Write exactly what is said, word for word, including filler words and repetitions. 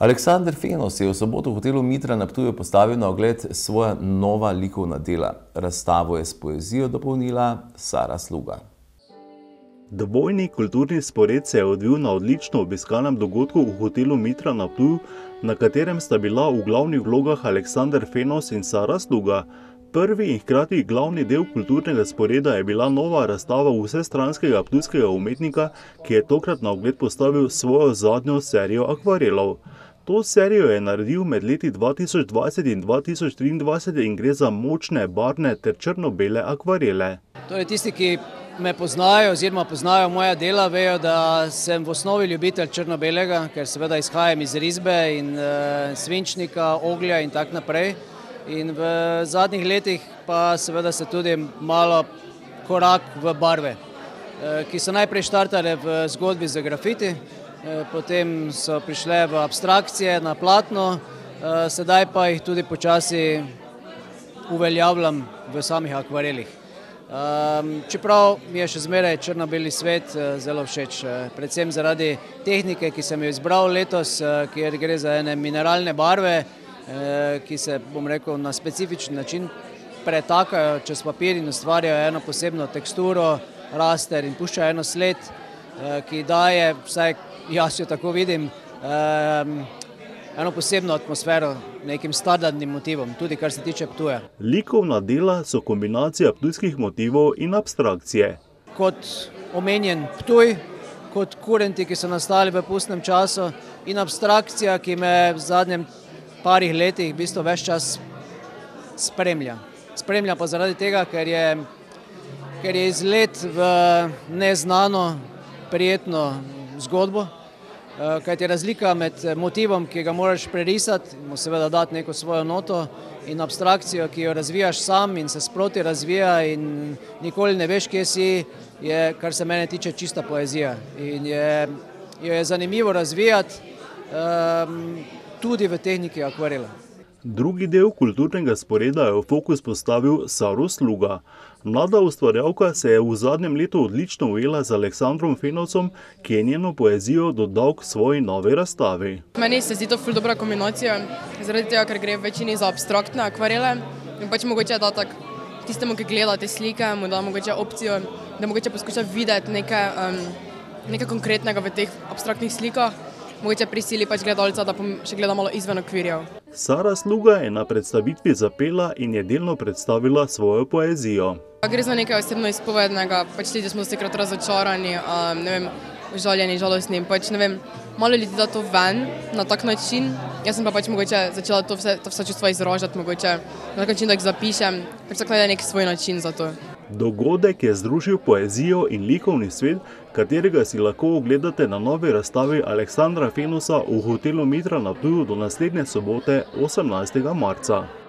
Aleksander Fenos je v soboto v hotelu Mitra na Ptuju postavil na ogled svoja nova likovna dela. Razstavo je s poezijo dopolnila Sara Sluga. Dvojni kulturni spored se je odvil na odlično obiskanem dogodku v hotelu Mitra na Ptuju, na katerem sta bila v glavnih vlogah Aleksander Fenos in Sara Sluga. Prvi in hkrati glavni del kulturnega sporeda je bila nova razstava vsestranskega ptujskega umetnika, ki je tokrat na ogled postavil svojo zadnjo serijo akvarelov. To serijo je naredil med leti dva tisoč dvajset in dva tisoč triindvajset in gre za močne, barvne ter črno-bele akvarele. Torej, tisti, ki me poznajo oziroma poznajo moja dela, vejo, da sem v osnovi ljubitelj črno-belega, ker seveda izhajam iz risbe in uh, svinčnika, oglja in tak naprej. In v zadnjih letih pa seveda se tudi malo korak v barve, ki so najprej štartale v zgodbi za grafiti, potem so prišle v abstrakcije na platno, sedaj pa jih tudi počasi uveljavljam v samih akvarelih. Čeprav mi je še zmeraj črno-beli svet zelo všeč, predvsem zaradi tehnike, ki sem jo izbral letos, kjer gre za ene mineralne barve, ki se, bom rekel, na specifičen način pretakajo čez papir in ustvarjajo eno posebno teksturo, raster in puščajo eno sled, ki daje, vsaj jaz jo tako vidim, eno posebno atmosfero nekim standardnim motivom, tudi kar se tiče Ptuja. Likovna dela so kombinacija ptujskih motivov in abstrakcije. Kot omenjen Ptuj, kot kurenti, ki so nastali v pustnem času, in abstrakcija, ki me v zadnjem parih letih v bistvu ves čas spremlja. Spremlja pa zaradi tega, ker je, ker je izlet v neznano, prijetno zgodbo, kajti razlika med motivom, ki ga moraš prerisati, mu seveda dati neko svojo noto, in abstrakcijo, ki jo razvijaš sam in se sproti razvija in nikoli ne veš, kje si, je, kar se mene tiče, čista poezija. In je, jo je zanimivo razvijati, um, tudi v tehniki akvarela. Drugi del kulturnega sporeda je v fokus postavil Saro Sluga. Mlada ustvarjalka se je v zadnjem letu odlično ujela z Aleksandrom Fenosom, ki je njeno poezijo dodal k svoji novi razstavi. Meni se zdi to ful dobra kombinacija, zaradi tega, ker gre v večini za abstraktne akvarele in pač mogoče da tak tistemu, ki gleda te slike, mu da mogoče opcijo, da mogoče poskuša videti nekaj, um, nekaj konkretnega v teh abstraktnih slikah, mogoče prisili pač gledalca, da še gleda malo izven okvirjev. Sara Sluga je na predstavitvi zapela in je delno predstavila svojo poezijo. Gre za nekaj osebno izpovednega, pač ljudi smo vsekrat razočarani, um, ne vem, užaljeni, žalostni, pač ne vem, malo ljudi da to ven na tak način. Jaz sem pa pač mogoče začela to vse, to vse čustva izražati, mogoče na tak način, da jih zapišem, pač tako je nek svoj način za to. Dogodek je združil poezijo in likovni svet, katerega si lahko ogledate na novi razstavi Aleksandra Fenosa v hotelu Mitra na Ptuju do naslednje sobote, osemnajstega marca.